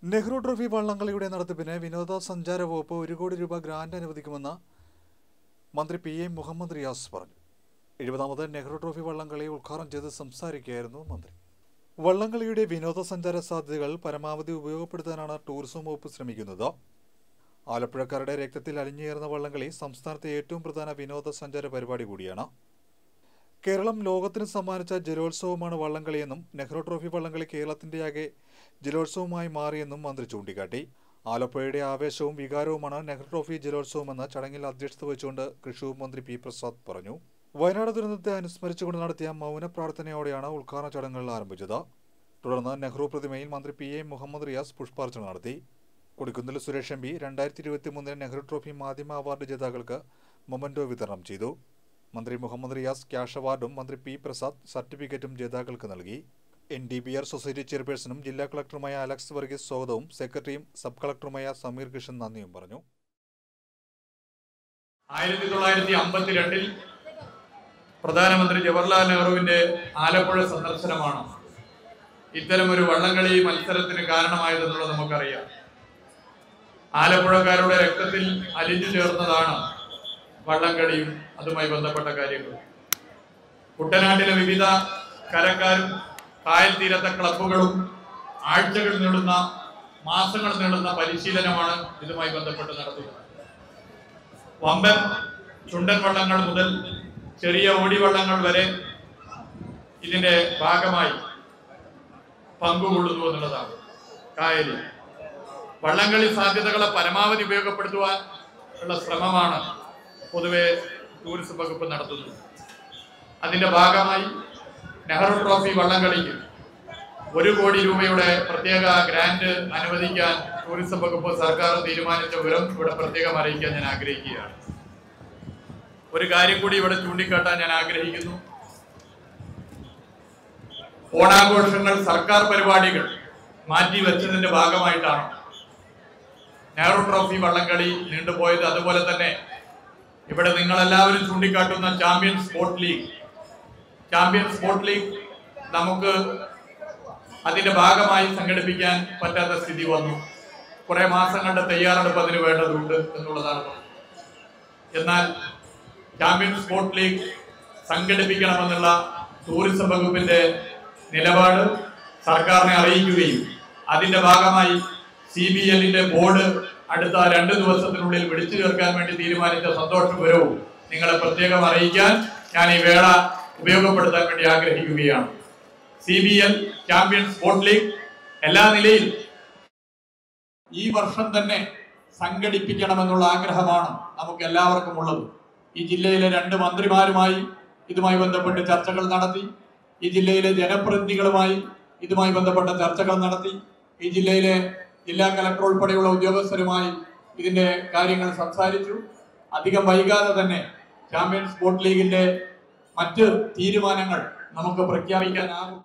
Nehru trophy വള്ളംകളിയുടെ നടത്തിപ്പിന് വിനോദസഞ്ചാര വകുപ്പ് 1 കോടി രൂപ ഗ്രാന്റ് അനുവദിക്കുമെന്ന് മന്ത്രി പി.എ. മുഹമ്മദ് റിയാസ് പറഞ്ഞു. 70ാമത് നെഹ്റു ട്രോഫി വള്ളംകളി ഉദ്ഘാടനം ചെയ്ത് സംസാരിക്കുകയായിരുന്നു മന്ത്രി. വള്ളംകളിയുടെ വിനോദസഞ്ചാര സാധ്യതകൾ പരമാവധി ഉപയോഗപ്പെടുത്താനാണ് ടൂറിസം വകുപ്പ് ശ്രമിക്കുന്നത്. ആലപ്പുഴക്കാരുടെ രക്തത്തിൽ അലിഞ്ഞുചേർന്ന വള്ളംകളി സംസ്ഥാനത്തെ ഏറ്റവും പ്രധാന വിനോദസഞ്ചാര പരിപാടി കൂടിയാണ്. കേരളം ലോകത്തിന് സമ്മാനിച്ച ജലോത്സവമാണ് വള്ളംകളിയെന്നും നെഹ്റു ട്രോഫി വള്ളംകളി കേരളത്തിൻ്റെയാകെ ജലോത്സവമായി മാറിയെന്നും മന്ത്രി ചൂണ്ടിക്കാട്ടി. ആലപ്പുഴയുടെ ആവേശവും വികാരവുമാണ് നെഹ്റു ട്രോഫി ജലോത്സവമെന്ന് ചടങ്ങിൽ അധ്യക്ഷത വഹിച്ചുകൊണ്ട് കൃഷി മന്ത്രി പി പ്രസാദ് പറഞ്ഞു. വയനാട് ദുരന്തത്തെ അനുസ്മരിച്ചുകൊണ്ട് നടത്തിയ മൗന പ്രാർത്ഥനയോടെയാണ് ഉദ്ഘാടന ചടങ്ങുകൾ ആരംഭിച്ചത്. തുടർന്ന് നെഹ്റു പ്രതിമയിൽ മന്ത്രി പി.എ. മുഹമ്മദ് റിയാസ് പുഷ്പാർച്ചന നടത്തി. കൊടിക്കുന്നിൽ സുരേഷ് എം.പി 2023 നെഹ്റു ട്രോഫി മാധ്യമ അവാർഡ് ജേതാക്കൾക്ക് മൊമന്റോ വിതരണം ചെയ്തു. മന്ത്രി മുഹമ്മദ് റിയാസ് ക്യാഷ് അവാർഡും മന്ത്രി പി പ്രസാദ് സർട്ടിഫിക്കറ്റും ജേതാക്കൾക്ക് നൽകി. NDBR സൊസൈറ്റി ചെയർപേഴ്സണും ജില്ലാ കളക്ടറുമായ അലക്സ് വർഗീസ് സ്വാഗതവും സെക്രട്ടറിയും സബ് കളക്ടറുമായ സമീർ കൃഷ്ണൻ നന്ദിയും പറഞ്ഞു. 1952 പ്രധാനമന്ത്രി ജവഹർലാൽ നെഹ്റുവിന്റെ ആലപ്പുഴ സന്ദർശനമാണ് ഇത്തരമൊരു വള്ളംകളി മത്സരത്തിന് കാരണമായതെന്നുള്ളത് നമുക്കറിയാം. ആലപ്പുഴക്കാരുടെ രക്തത്തിൽ അലിഞ്ഞു ചേർന്നതാണ് വള്ളംകളിയും അതുമായി ബന്ധപ്പെട്ട കാര്യങ്ങൾ. കുട്ടനാട്ടിലെ വിവിധ കരക്കാരും കായൽ തീരത്തെ ക്ലബ്ബുകളും ആഴ്ചകൾ നീളുന്ന മാസങ്ങൾ നീളുന്ന പരിശീലനമാണ് ഇതുമായി ബന്ധപ്പെട്ട് നടത്തുന്നത്. വമ്പൻ ചുണ്ടൻ വള്ളങ്ങൾ മുതൽ ചെറിയ ഓടിവള്ളങ്ങൾ വരെ ഇതിന്റെ ഭാഗമായി പങ്കുകൊള്ളുന്നു എന്നുള്ളതാണ്. കായലിൽ വള്ളംകളി സാധ്യതകളെ പരമാവധി ഉപയോഗപ്പെടുത്തുവാൻ ഉള്ള ശ്രമമാണ് പൊതുവെ ടൂറിസം വകുപ്പ് നടത്തുന്നത്. അതിന്റെ ഭാഗമായി നെഹ്റു ട്രോഫി വള്ളംകളിക്ക് 1 കോടി രൂപയുടെ പ്രത്യേക ഗ്രാന്റ് അനുവദിക്കാൻ ടൂറിസം വകുപ്പ് സർക്കാർ തീരുമാനിച്ച വിവരം ഇവിടെ പ്രത്യേകം അറിയിക്കാൻ ഞാൻ ആഗ്രഹിക്കുകയാണ്. ഒരു കാര്യം കൂടി ഇവിടെ ചൂണ്ടിക്കാട്ടാൻ ഞാൻ ആഗ്രഹിക്കുന്നു. ഓണാഘോഷങ്ങൾ സർക്കാർ പരിപാടികൾ മാറ്റിവെച്ചതിന്റെ ഭാഗമായിട്ടാണ് നെഹ്റു ട്രോഫി വള്ളംകളി നീണ്ടുപോയത്. അതുപോലെ തന്നെ ഇവിടെ നിങ്ങളെല്ലാവരും ചൂണ്ടിക്കാട്ടുന്ന ചാമ്പ്യൻ സ്പോർട്ട് ലീഗ് നമുക്ക് അതിന്റെ ഭാഗമായി സംഘടിപ്പിക്കാൻ പറ്റാത്ത സ്ഥിതി വന്നു. കുറെ മാസങ്ങളുടെ തയ്യാറെടുപ്പ് അതിന് വേണ്ടതുണ്ട് എന്നുള്ളതാണ്. എന്നാൽ ചാമ്പ്യൻ സ്പോർട്ട് ലീഗ് സംഘടിപ്പിക്കണമെന്നുള്ള ടൂറിസം വകുപ്പിന്റെ നിലപാട് സർക്കാരിനെ അറിയിക്കുകയും അതിന്റെ ഭാഗമായി CBLന്റെ ബോർഡ് അടുത്ത 2 ദിവസത്തിനുള്ളിൽ വിളിച്ചു ചേർക്കാൻ വേണ്ടി തീരുമാനിച്ച സന്തോഷപരവും നിങ്ങളെ പ്രത്യേകം അറിയിക്കാൻ ഞാൻ ഈ വേള ഉപയോഗപ്പെടുത്താൻ വേണ്ടി ആഗ്രഹിക്കുകയാണ്. CBL ചാമ്പ്യൻ സ്പോർട്ട് ലീഗ് എല്ലാ നിലയിലും ഈ വർഷം തന്നെ സംഘടിപ്പിക്കണമെന്നുള്ള ആഗ്രഹമാണ് നമുക്ക് എല്ലാവർക്കും ഉള്ളത്. ഈ ജില്ലയിലെ 2 മന്ത്രിമാരുമായി ഇതുമായി ബന്ധപ്പെട്ട് ചർച്ചകൾ നടത്തി. ഈ ജില്ലയിലെ ജനപ്രതിനിധികളുമായി ഇതുമായി ബന്ധപ്പെട്ട ചർച്ചകൾ നടത്തി. ഈ ജില്ലയിലെ ജില്ലാ കളക്ടർ ഉൾപ്പെടെയുള്ള ഉദ്യോഗസ്ഥരുമായി ഇതിന്റെ കാര്യങ്ങൾ സംസാരിച്ചു. അധികം വൈകാതെ തന്നെ ചാമ്പ്യൻ സ്പോർട്ട് ലീഗിന്റെ മറ്റ് തീരുമാനങ്ങൾ നമുക്ക് പ്രഖ്യാപിക്കാനാകും.